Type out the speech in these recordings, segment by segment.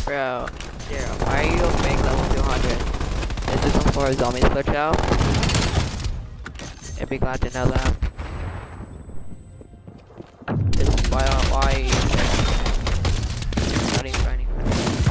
Bro, Zero, why are you a fake level 200? Is this before zombies glitch out? I'd be glad to know that. Why are you not even finding that?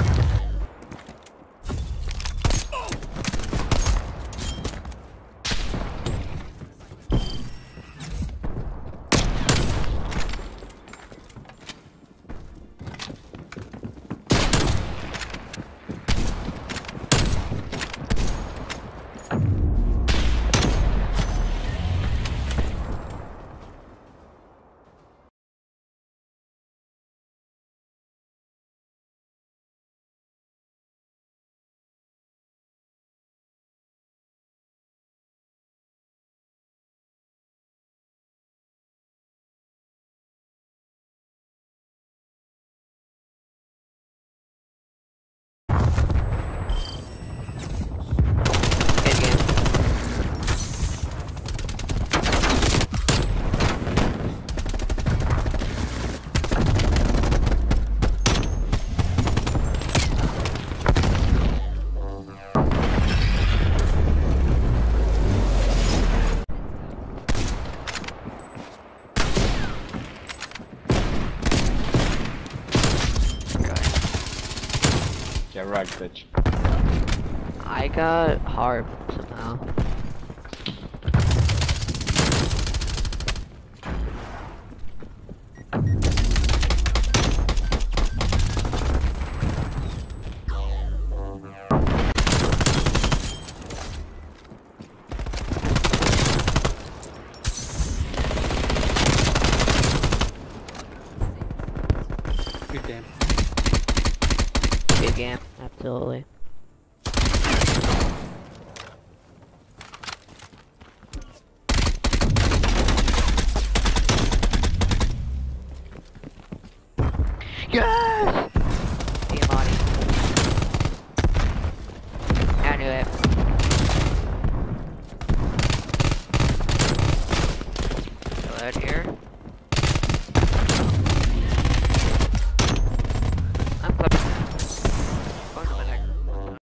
Get right, bitch. I got harp somehow. Good game. Good game, absolutely. Yes! Diamante. I knew it. Go out here.